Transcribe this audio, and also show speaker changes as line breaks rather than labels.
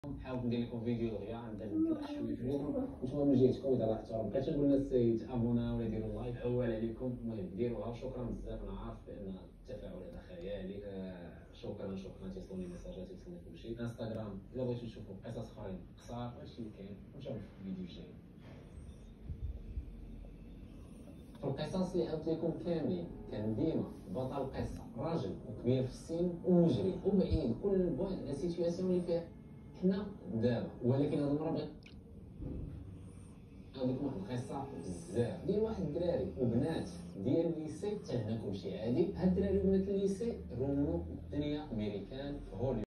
حاولت ندير لكم فيديو دغيا عندنا نطلع شويه في اليوم. نتوما من جهتكم اذا لاحظتوا بقيت نقول للناس يتابونا ولا يديروا لايك اول عليكم. المهم ديروها وشكرا بزاف. انا عارف بان التفاعل هذا خيالي. شكرا تيصلوني ميساجات تيصلني كلشي. انستغرام الا بغيتو تشوفوا قصص اخرين قصار هادشي اللي كاين. ونشوفوا في الفيديو الجاي. في القصص اللي عاودت لكم كاملين كان ديما بطل القصه راجل وكبير في السن ومجرم وبعيد كل البعد على سيتوياسيون اللي فيها حنا دابا. ولكن هاد المره بغيت نعاود لكم واحد القصه بزاف ديال واحد الدراري وبنات ديال الليسي. حتى هنا كلشي عادي. هاد الدراري وبنات الليسي رونو الدنيا امريكان في هوليوود.